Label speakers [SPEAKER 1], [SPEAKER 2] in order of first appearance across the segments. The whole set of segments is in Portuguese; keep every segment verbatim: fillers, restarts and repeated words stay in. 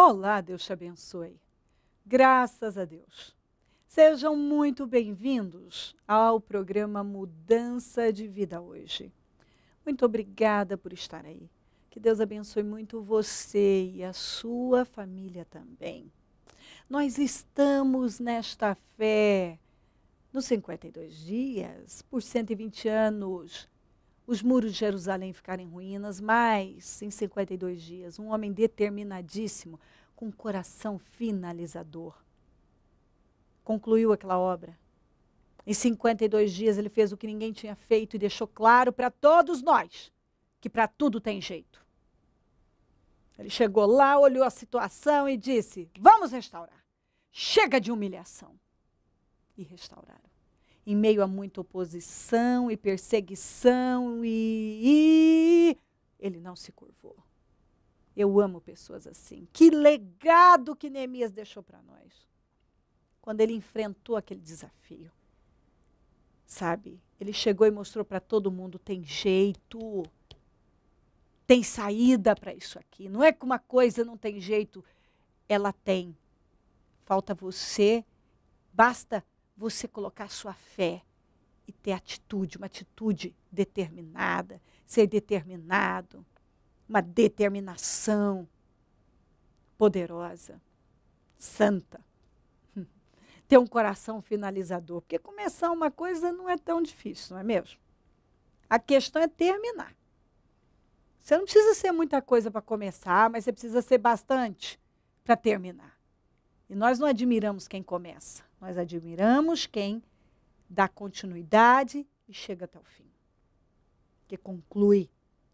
[SPEAKER 1] Olá, Deus te abençoe. Graças a Deus. Sejam muito bem-vindos ao programa Mudança de Vida hoje. Muito obrigada por estar aí. Que Deus abençoe muito você e a sua família também. Nós estamos nesta fé nos cinquenta e dois dias, por cento e vinte anos, os muros de Jerusalém ficaram em ruínas, mas em cinquenta e dois dias, um homem determinadíssimo, com um coração finalizador, concluiu aquela obra. Em cinquenta e dois dias ele fez o que ninguém tinha feito e deixou claro para todos nós que para tudo tem jeito. Ele chegou lá, olhou a situação e disse: vamos restaurar. Chega de humilhação. E restauraram. Em meio a muita oposição e perseguição, e, e ele não se curvou. Eu amo pessoas assim. Que legado que Neemias deixou para nós. Quando ele enfrentou aquele desafio. Sabe? Ele chegou e mostrou para todo mundo, tem jeito. Tem saída para isso aqui. Não é que uma coisa não tem jeito. Ela tem. Falta você. Basta você colocar sua fé e ter atitude, uma atitude determinada, ser determinado, uma determinação poderosa, santa. Ter um coração finalizador, porque começar uma coisa não é tão difícil, não é mesmo? A questão é terminar. Você não precisa ser muita coisa para começar, mas você precisa ser bastante para terminar. E nós não admiramos quem começa, nós admiramos quem dá continuidade e chega até o fim. Que conclui.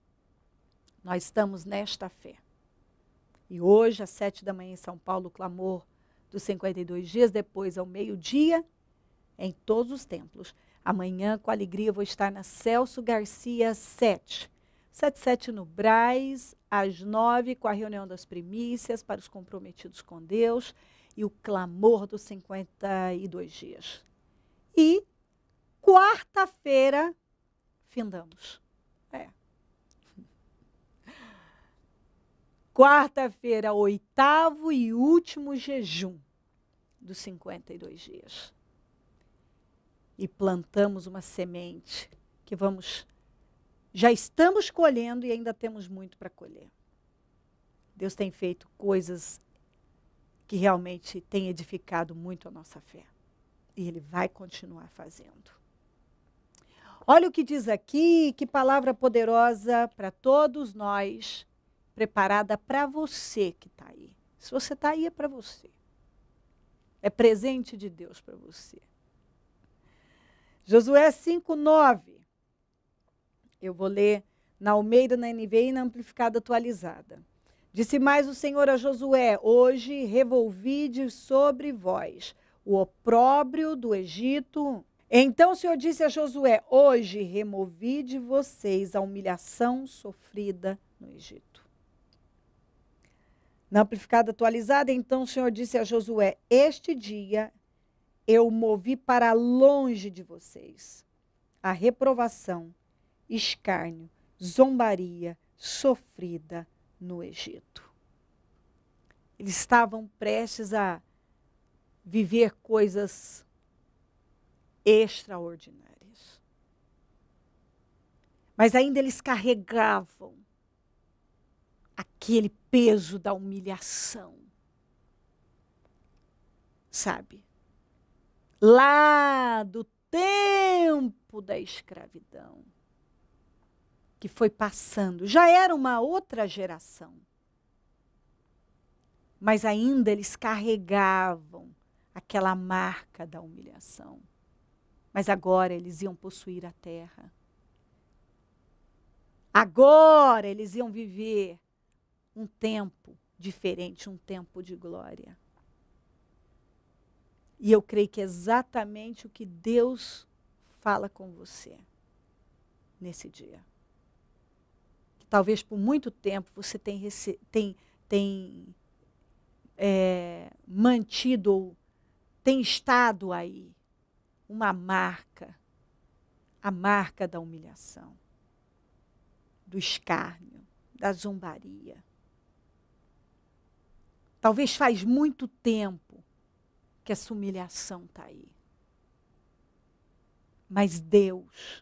[SPEAKER 1] Nós estamos nesta fé. E hoje, às sete da manhã em São Paulo, o clamor dos cinquenta e dois dias, depois ao meio-dia, em todos os templos. Amanhã, com alegria, eu vou estar na Celso Garcia sete. sete sete no Brás, às nove, com a reunião das primícias para os comprometidos com Deus e o clamor dos cinquenta e dois dias. E quarta-feira, findamos. É. Quarta-feira, oitavo e último jejum dos cinquenta e dois dias. E plantamos uma semente que vamos, já estamos colhendo e ainda temos muito para colher. Deus tem feito coisas que realmente têm edificado muito a nossa fé. E Ele vai continuar fazendo. Olha o que diz aqui, que palavra poderosa para todos nós, preparada para você que está aí. Se você está aí, é para você. É presente de Deus para você. Josué cinco, nove. Eu vou ler na Almeida, na N V I e na Amplificada Atualizada. Disse mais o Senhor a Josué: hoje revolvide sobre vós o opróbrio do Egito. Então o Senhor disse a Josué: hoje removi de vocês a humilhação sofrida no Egito. Na Amplificada Atualizada, então o Senhor disse a Josué: este dia eu movi para longe de vocês a reprovação, escárnio, zombaria sofrida no Egito. Eles estavam prestes a viver coisas extraordinárias. Mas ainda eles carregavam aquele peso da humilhação. Sabe? Lá do tempo da escravidão, que foi passando. Já era uma outra geração. Mas ainda eles carregavam aquela marca da humilhação. Mas agora eles iam possuir a terra. Agora eles iam viver um tempo diferente, um tempo de glória. E eu creio que é exatamente o que Deus fala com você nesse dia. Que talvez por muito tempo você tem, tem, tem é, mantido ou tem estado aí uma marca, a marca da humilhação, do escárnio, da zombaria. Talvez faz muito tempo que essa humilhação está aí. Mas Deus,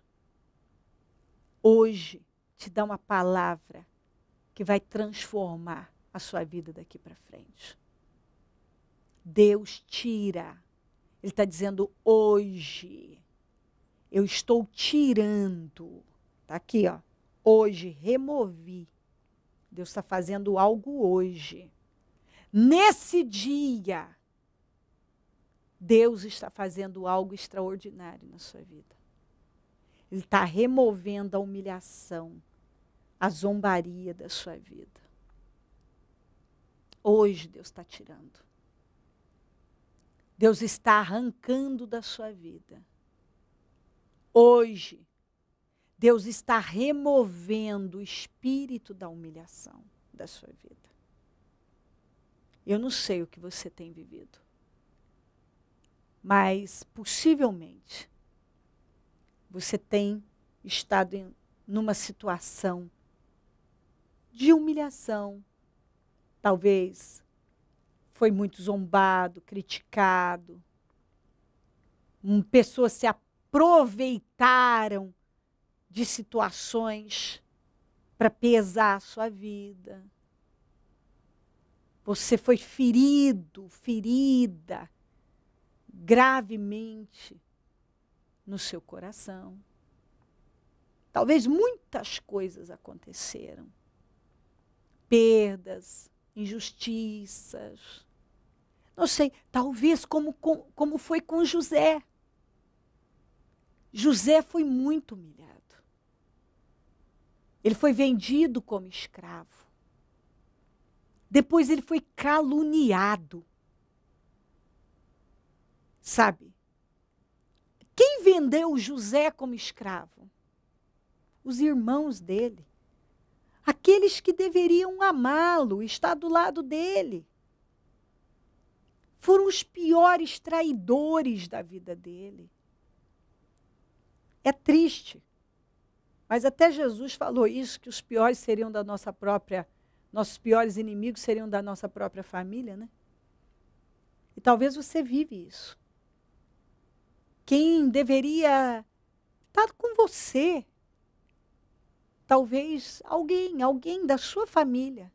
[SPEAKER 1] hoje, te dá uma palavra que vai transformar a sua vida daqui para frente. Deus tira. Ele está dizendo, hoje, eu estou tirando. Está aqui, ó. Hoje, removi. Deus está fazendo algo hoje. Nesse dia, Deus está fazendo algo extraordinário na sua vida. Ele está removendo a humilhação, a zombaria da sua vida. Hoje Deus está tirando. Deus está arrancando da sua vida. Hoje, Deus está removendo o espírito da humilhação da sua vida. Eu não sei o que você tem vivido. Mas, possivelmente, você tem estado em numa situação de humilhação. Talvez foi muito zombado, criticado. Um, pessoas se aproveitaram de situações para pesar a sua vida. Você foi ferido, ferida, gravemente no seu coração. Talvez muitas coisas aconteceram. Perdas, injustiças. Não sei, talvez como, como foi com José. José foi muito humilhado. Ele foi vendido como escravo. Depois ele foi caluniado. Sabe? Quem vendeu José como escravo? Os irmãos dele. Aqueles que deveriam amá-lo, estar do lado dele. Foram os piores traidores da vida dele. É triste. Mas até Jesus falou isso, que os piores seriam da nossa própria, nossos piores inimigos seriam da nossa própria família, né? E talvez você vive isso. Quem deveria estar com você, talvez alguém, alguém da sua família,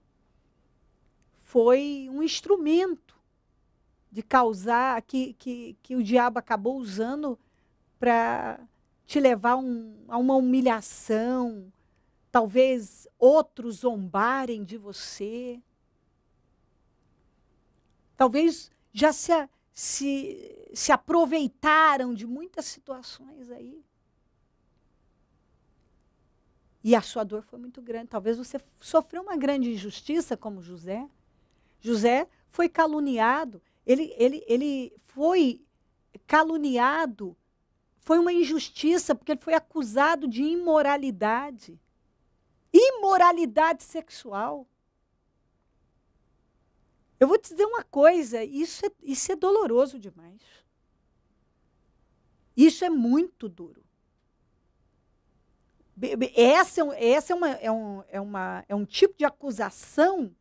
[SPEAKER 1] foi um instrumento de causar, que, que, que o diabo acabou usando para te levar um, a uma humilhação, talvez outros zombarem de você. Talvez já se, se, se aproveitaram de muitas situações aí. E a sua dor foi muito grande. Talvez você sofreu uma grande injustiça como José. José foi caluniado. Ele, ele, ele foi caluniado. Foi uma injustiça, porque ele foi acusado de imoralidade. Imoralidade sexual. Eu vou te dizer uma coisa, isso é, isso é doloroso demais. Isso é muito duro. Essa, essa é, uma, é, um, é, uma, é um tipo de acusação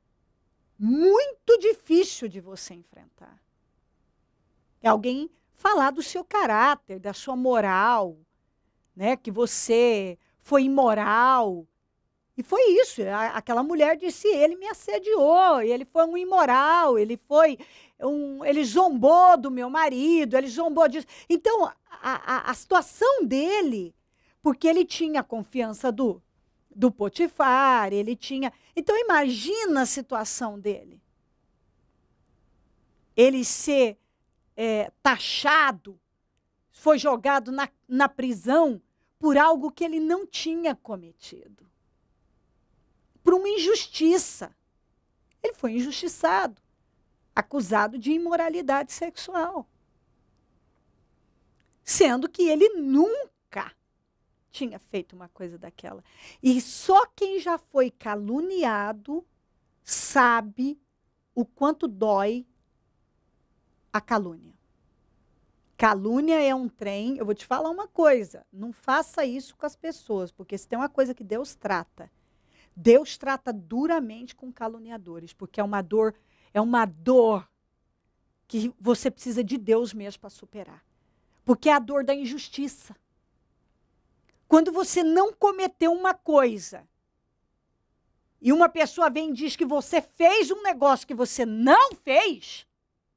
[SPEAKER 1] muito difícil de você enfrentar. É alguém falar do seu caráter, da sua moral, né? Que você foi imoral. E foi isso, aquela mulher disse, ele me assediou, ele foi um imoral, ele foi um, ele zombou do meu marido, ele zombou disso. Então, a, a, a situação dele, porque ele tinha a confiança do, do Potifar, ele tinha... Então, imagina a situação dele. Ele ser é, taxado, foi jogado na, na prisão por algo que ele não tinha cometido. Por uma injustiça. Ele foi injustiçado, acusado de imoralidade sexual. Sendo que ele nunca tinha feito uma coisa daquela. E só quem já foi caluniado sabe o quanto dói a calúnia. Calúnia é um trem, eu vou te falar uma coisa, não faça isso com as pessoas, porque se tem uma coisa que Deus trata, Deus trata duramente com caluniadores, porque é uma dor, é uma dor que você precisa de Deus mesmo para superar. Porque é a dor da injustiça. Quando você não cometeu uma coisa, e uma pessoa vem e diz que você fez um negócio que você não fez,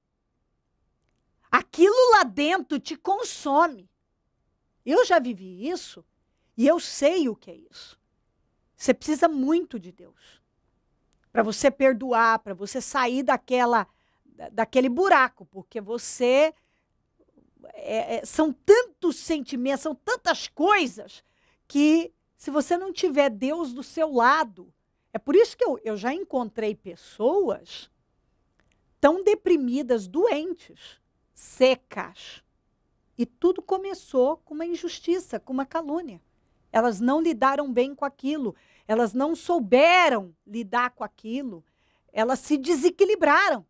[SPEAKER 1] aquilo lá dentro te consome. Eu já vivi isso e eu sei o que é isso. Você precisa muito de Deus para você perdoar, para você sair daquela, daquele buraco, porque você é, é, são tantos sentimentos, são tantas coisas que se você não tiver Deus do seu lado, é por isso que eu, eu já encontrei pessoas tão deprimidas, doentes, secas. E tudo começou com uma injustiça, com uma calúnia. Elas não lidaram bem com aquilo. Elas não souberam lidar com aquilo. Elas se desequilibraram.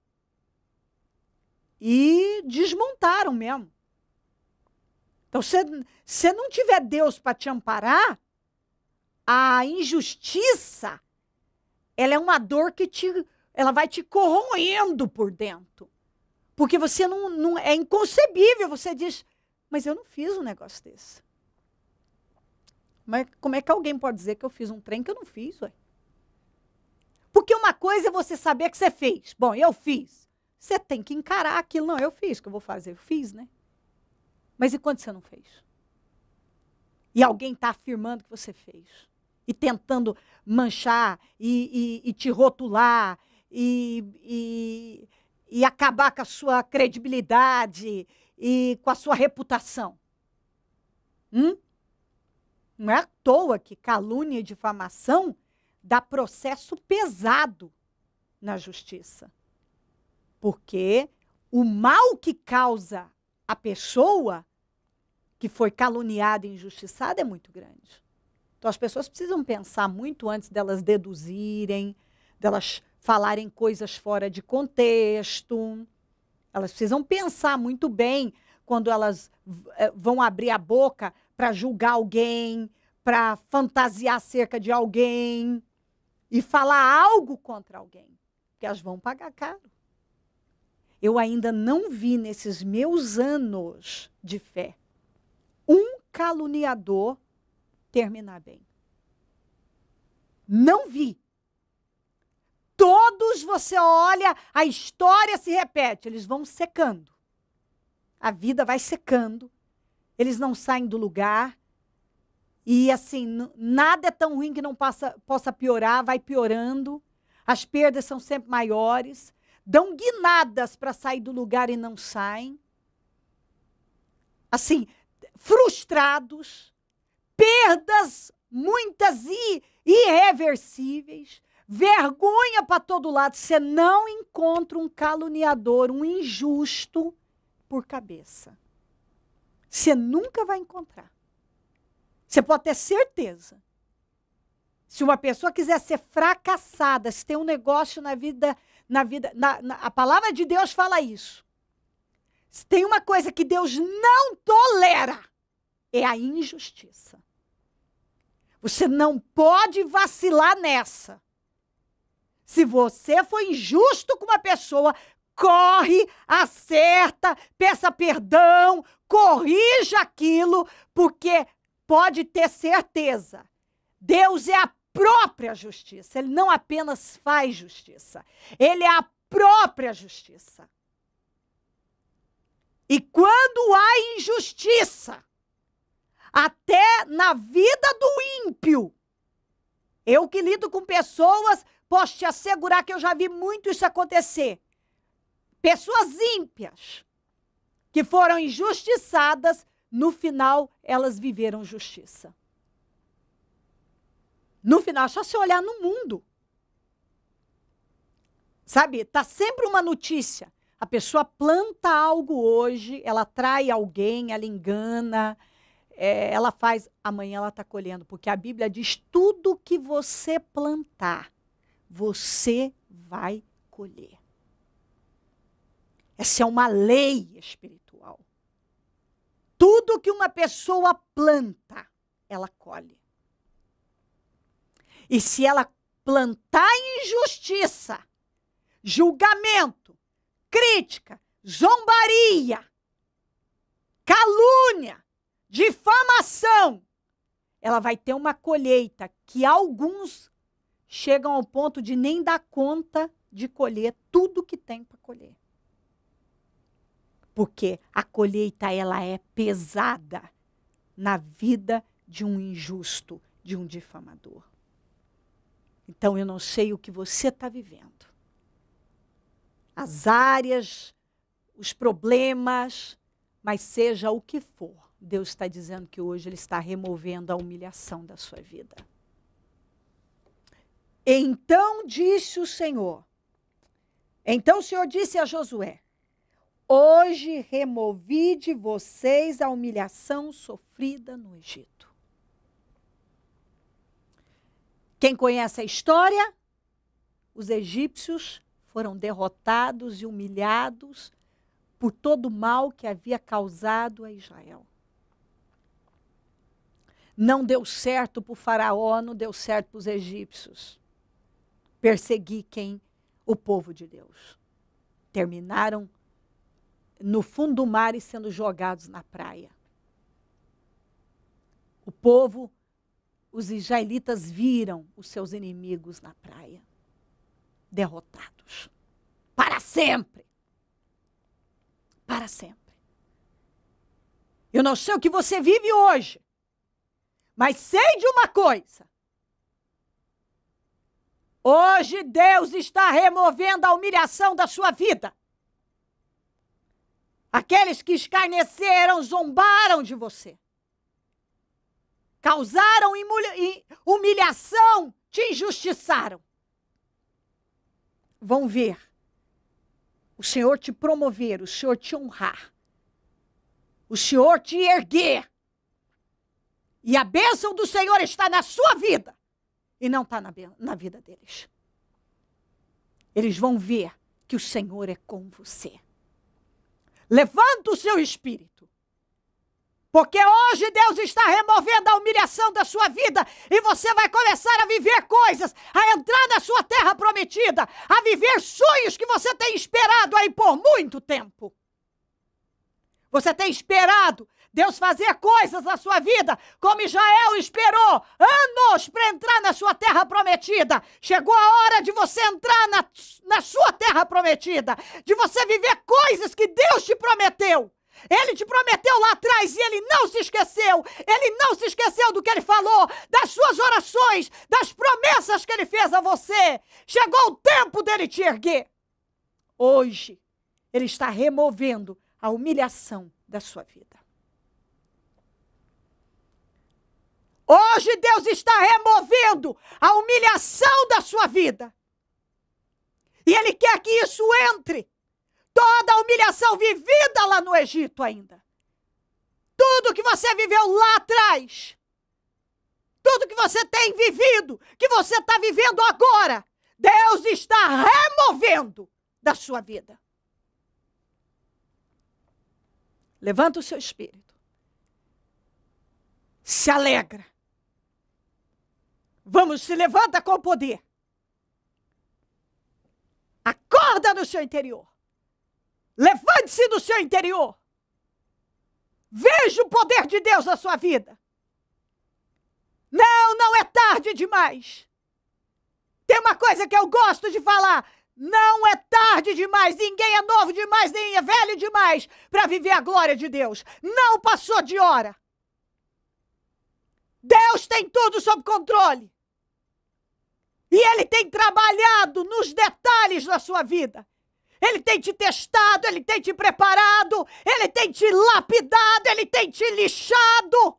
[SPEAKER 1] E desmontaram mesmo. Então, se você não tiver Deus para te amparar, a injustiça, ela é uma dor que te, ela vai te corroendo por dentro. Porque você não, não é inconcebível. Você diz, mas eu não fiz um negócio desse. Mas como é que alguém pode dizer que eu fiz um trem que eu não fiz, ué? Porque uma coisa é você saber que você fez. Bom, eu fiz. Você tem que encarar aquilo. Não, eu fiz, o que eu vou fazer? Eu fiz, né? Mas e quando você não fez? E alguém está afirmando que você fez. E tentando manchar, e, e, e te rotular, e, e, e acabar com a sua credibilidade, e com a sua reputação. Hum? Não é à toa que calúnia e difamação dá processo pesado na justiça. Porque o mal que causa a pessoa que foi caluniada e injustiçada é muito grande. Então as pessoas precisam pensar muito antes delas deduzirem, delas falarem coisas fora de contexto. Elas precisam pensar muito bem quando elas vão abrir a boca para julgar alguém, para fantasiar acerca de alguém e falar algo contra alguém, porque elas vão pagar caro. Eu ainda não vi nesses meus anos de fé um caluniador terminar bem. Não vi. Todos, você olha, a história se repete, eles vão secando. A vida vai secando, eles não saem do lugar. E assim, nada é tão ruim que não possa, possa piorar, vai piorando. As perdas são sempre maiores. Dão guinadas para sair do lugar e não saem. Assim, frustrados, perdas muitas e irreversíveis, vergonha para todo lado. Você não encontra um caluniador, um injusto por cabeça. Você nunca vai encontrar. Você pode ter certeza. Se uma pessoa quiser ser fracassada, se tem um negócio na vida, na vida, na, na, a palavra de Deus fala isso. Se tem uma coisa que Deus não tolera, é a injustiça. Você não pode vacilar nessa. Se você foi injusto com uma pessoa, corre, acerta, peça perdão, corrija aquilo, porque pode ter certeza, Deus é a própria justiça. Ele não apenas faz justiça, ele é a própria justiça. E quando há injustiça, até na vida do ímpio, eu que lido com pessoas, posso te assegurar que eu já vi muito isso acontecer. Pessoas ímpias, que foram injustiçadas, no final elas viveram justiça. No final, é só você olhar no mundo. Sabe, tá sempre uma notícia. A pessoa planta algo hoje, ela trai alguém, ela engana, é, ela faz, amanhã ela está colhendo, porque a Bíblia diz, tudo que você plantar, você vai colher. Essa é uma lei espiritual. Tudo que uma pessoa planta, ela colhe. E se ela plantar injustiça, julgamento, crítica, zombaria, calúnia, difamação, ela vai ter uma colheita que alguns chegam ao ponto de nem dar conta de colher tudo que tem para colher. Porque a colheita, ela é pesada na vida de um injusto, de um difamador. Então, eu não sei o que você está vivendo. As áreas, os problemas, mas seja o que for, Deus está dizendo que hoje Ele está removendo a humilhação da sua vida. Então disse o Senhor, então o Senhor disse a Josué, hoje removi de vocês a humilhação sofrida no Egito. Quem conhece a história, os egípcios foram derrotados e humilhados por todo o mal que havia causado a Israel. Não deu certo para o faraó, não deu certo para os egípcios perseguir quem? O povo de Deus. Terminaram no fundo do mar e sendo jogados na praia. O povo, os israelitas viram os seus inimigos na praia, derrotados, para sempre. Para sempre. Eu não sei o que você vive hoje, mas sei de uma coisa. Hoje Deus está removendo a humilhação da sua vida. Aqueles que escarneceram, zombaram de você. Causaram humilhação, te injustiçaram. Vão ver o Senhor te promover, o Senhor te honrar, o Senhor te erguer. E a bênção do Senhor está na sua vida e não está na, na vida deles. Eles vão ver que o Senhor é com você. Levanta o seu espírito, porque hoje Deus está removendo a humilhação da sua vida e você vai começar a viver coisas, a entrar na sua terra prometida, a viver sonhos que você tem esperado aí por muito tempo. Você tem esperado Deus fazer coisas na sua vida, como Israel esperou anos para entrar na sua terra prometida. Chegou a hora de você entrar na, na sua terra prometida, de você viver coisas que Deus te prometeu. Ele te prometeu lá atrás e ele não se esqueceu. Ele não se esqueceu do que ele falou, das suas orações, das promessas que ele fez a você. Chegou o tempo dele te erguer. Hoje, ele está removendo a humilhação da sua vida. Hoje Deus está removendo a humilhação da sua vida. E Ele quer que isso entre. Toda a humilhação vivida lá no Egito ainda. Tudo que você viveu lá atrás. Tudo que você tem vivido, que você está vivendo agora. Deus está removendo da sua vida. Levanta o seu espírito. Se alegra. Vamos, se levanta com poder. Acorda no seu interior. Levante-se no seu interior. Veja o poder de Deus na sua vida. Não, não é tarde demais. Tem uma coisa que eu gosto de falar. Não é tarde demais. Ninguém é novo demais, nem é velho demais para viver a glória de Deus. Não passou de hora. Deus tem tudo sob controle. E Ele tem trabalhado nos detalhes da sua vida. Ele tem te testado, Ele tem te preparado, Ele tem te lapidado, Ele tem te lixado.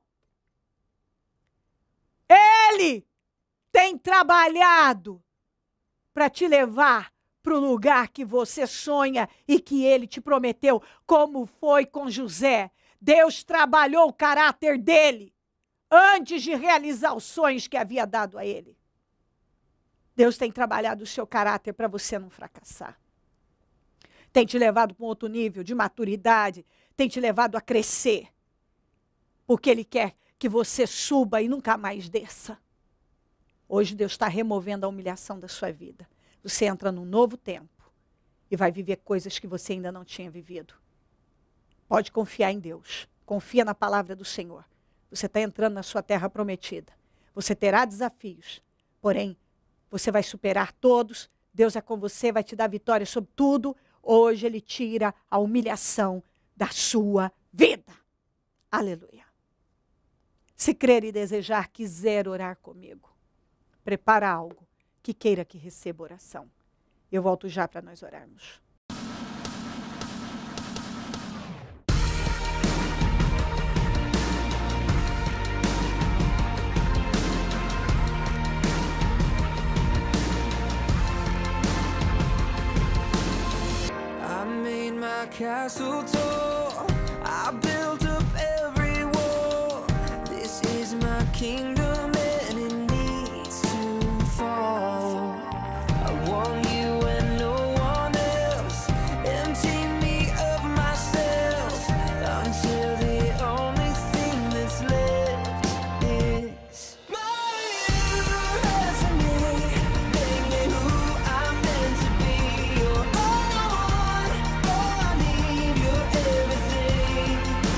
[SPEAKER 1] Ele tem trabalhado para te levar para o lugar que você sonha e que Ele te prometeu, como foi com José. Deus trabalhou o caráter dele antes de realizar os sonhos que havia dado a ele. Deus tem trabalhado o seu caráter para você não fracassar. Tem te levado para um outro nível de maturidade, tem te levado a crescer. Porque Ele quer que você suba e nunca mais desça. Hoje Deus está removendo a humilhação da sua vida. Você entra num novo tempo, e vai viver coisas que você ainda não tinha vivido. Pode confiar em Deus. Confia na palavra do Senhor. Você está entrando na sua terra prometida. Você terá desafios, porém, você vai superar todos. Deus é com você, vai te dar vitória sobre tudo. Hoje Ele tira a humilhação da sua vida. Aleluia. Se crer e desejar, quiser orar comigo, prepara algo que queira que receba oração. Eu volto já para nós orarmos.
[SPEAKER 2] Castle tall, I built up every wall. This is my kingdom and it needs to fall. I want you and no one else. Empty me of myself until the only thing that's left is my you and me. Make me who I'm meant to be. You're all I want, all I need. You're everything.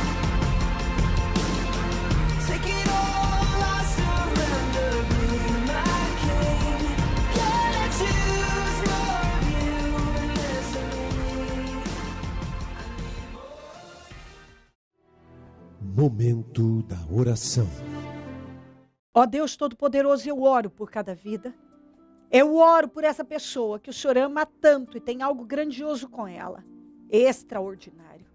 [SPEAKER 2] Take it all, I surrender. Be my king. Can I choose more of you and less of me?
[SPEAKER 3] Momento da oração.
[SPEAKER 1] Ó Deus Todo-Poderoso, eu oro por cada vida. Eu oro por essa pessoa que o Senhor ama tanto e tem algo grandioso com ela. Extraordinário.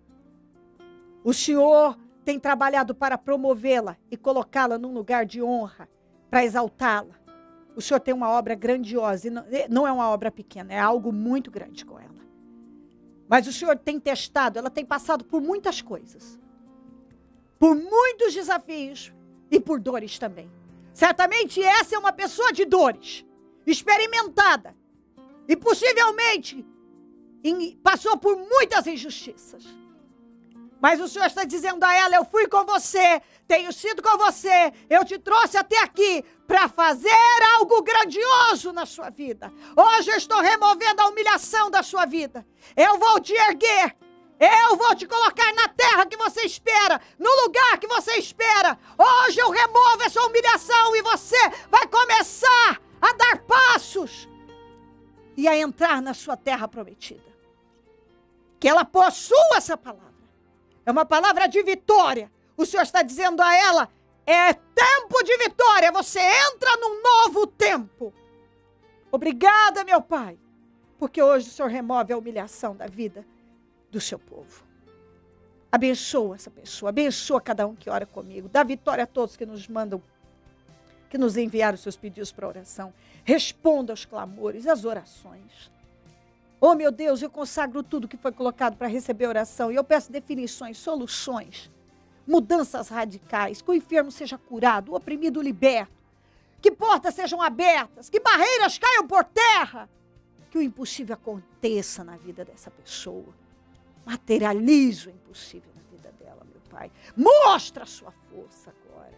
[SPEAKER 1] O Senhor tem trabalhado para promovê-la e colocá-la num lugar de honra, para exaltá-la. O Senhor tem uma obra grandiosa e não, não é uma obra pequena, é algo muito grande com ela. Mas o Senhor tem testado, ela tem passado por muitas coisas. Por muitos desafios e por dores também. Certamente essa é uma pessoa de dores, experimentada. E possivelmente em, passou por muitas injustiças. Mas o Senhor está dizendo a ela, eu fui com você, tenho sido com você, eu te trouxe até aqui para fazer algo grandioso na sua vida. Hoje eu estou removendo a humilhação da sua vida. Eu vou te erguer. Eu vou te colocar na terra que você espera, no lugar que você espera. Hoje eu removo essa humilhação e você vai começar a dar passos e a entrar na sua terra prometida. Que ela possua essa palavra. É uma palavra de vitória. O Senhor está dizendo a ela, é tempo de vitória. Você entra num novo tempo. Obrigada, meu Pai, porque hoje o Senhor remove a humilhação da vida do seu povo. Abençoa essa pessoa, abençoa cada um que ora comigo, dá vitória a todos que nos mandam, que nos enviaram os seus pedidos para oração. Responda aos clamores, às orações. Oh meu Deus, eu consagro tudo que foi colocado para receber oração e eu peço definições, soluções, mudanças radicais, que o enfermo seja curado, o oprimido liberto, que portas sejam abertas, que barreiras caiam por terra, que o impossível aconteça na vida dessa pessoa. Materialize o impossível na vida dela, meu Pai. Mostra a sua força agora.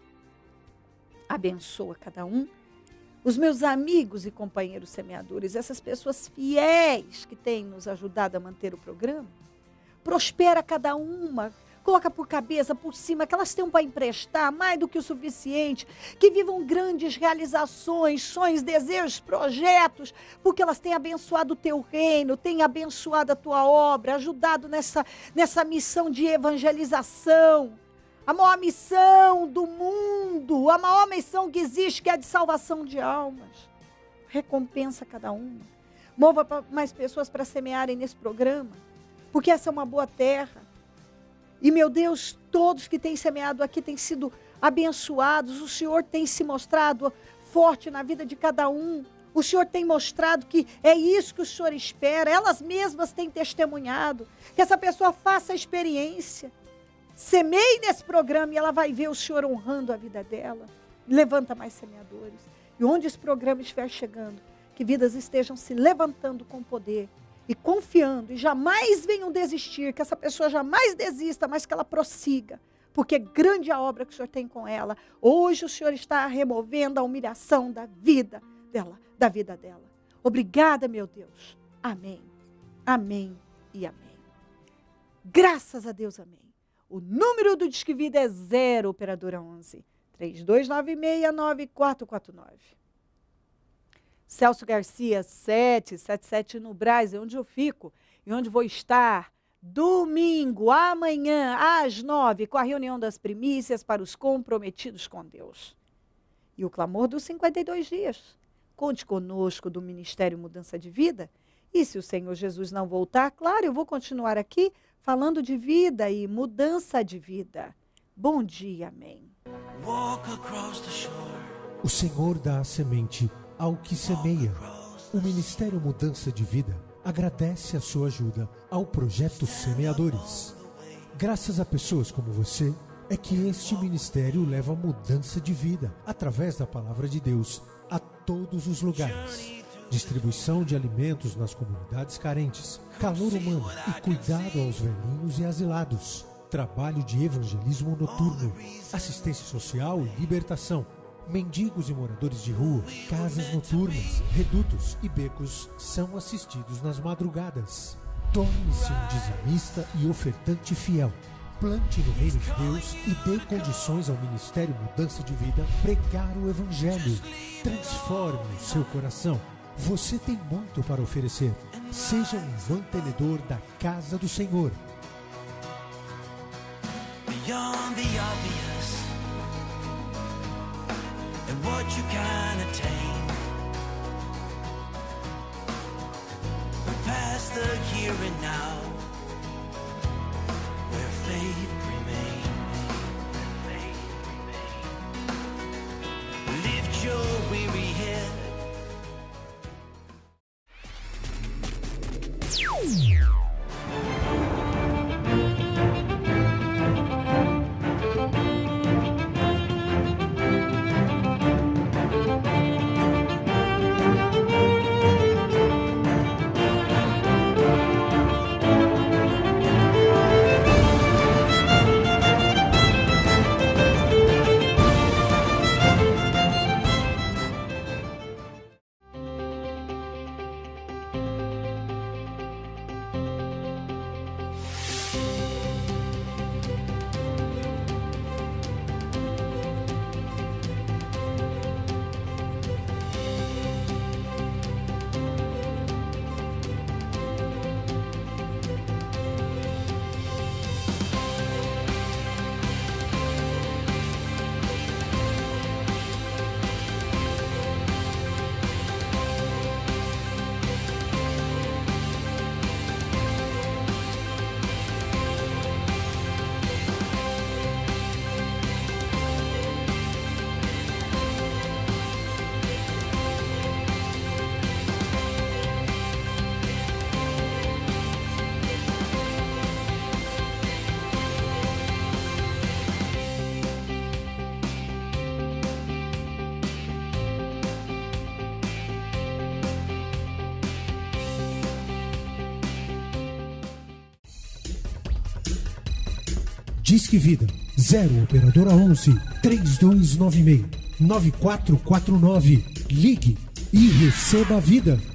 [SPEAKER 1] Abençoa cada um. Os meus amigos e companheiros semeadores, essas pessoas fiéis que têm nos ajudado a manter o programa. Prospera cada uma. Coloca por cabeça, por cima, que elas tenham para emprestar mais do que o suficiente, que vivam grandes realizações, sonhos, desejos, projetos, porque elas têm abençoado o teu reino, têm abençoado a tua obra, ajudado nessa, nessa missão de evangelização, a maior missão do mundo, a maior missão que existe, que é a de salvação de almas. Recompensa cada uma. Mova mais pessoas para semearem nesse programa, porque essa é uma boa terra. E, meu Deus, todos que têm semeado aqui têm sido abençoados. O Senhor tem se mostrado forte na vida de cada um. O Senhor tem mostrado que é isso que o Senhor espera. Elas mesmas têm testemunhado. Que essa pessoa faça a experiência. Semeie nesse programa e ela vai ver o Senhor honrando a vida dela. Levanta mais semeadores. E onde esse programa estiver chegando, que vidas estejam se levantando com poder. E confiando, e jamais venham desistir, que essa pessoa jamais desista, mas que ela prossiga, porque grande a obra que o Senhor tem com ela. Hoje o Senhor está removendo a humilhação da vida dela, da vida dela. Obrigada, meu Deus. Amém Amém e amém. Graças a Deus, amém. O número do Disque Vida é zero, operadora onze, três dois nove seis, nove quatro quatro nove. Celso Garcia, sete sete sete no Brás, é onde eu fico e onde vou estar domingo, amanhã, às nove, com a reunião das primícias para os comprometidos com Deus. E o clamor dos cinquenta e dois dias. Conte conosco do Ministério Mudança de Vida. E se o Senhor Jesus não voltar, claro, eu vou continuar aqui falando de vida e mudança de vida. Bom dia, amém.
[SPEAKER 3] O Senhor dá a semente ao que semeia. O Ministério Mudança de Vida agradece a sua ajuda ao projeto Semeadores. Graças a pessoas como você, é que este ministério leva mudança de vida através da palavra de Deus a todos os lugares. Distribuição de alimentos nas comunidades carentes, calor humano e cuidado aos velhinhos e asilados. Trabalho de evangelismo noturno, assistência social e libertação. Mendigos e moradores de rua, casas noturnas, redutos e becos são assistidos nas madrugadas. Torne-se um dizimista e ofertante fiel. Plante no reino de Deus e dê condições ao Ministério Mudança de Vida pregar o Evangelho. Transforme o seu coração. Você tem muito para oferecer. Seja um mantenedor da casa do Senhor.
[SPEAKER 2] Beyond the obvious and what you can attain, we're past the here and now, where faith remains. Lift your weary head.
[SPEAKER 3] Disque Vida zero operadora onze, três dois nove seis, nove quatro quatro nove. Ligue e receba a vida.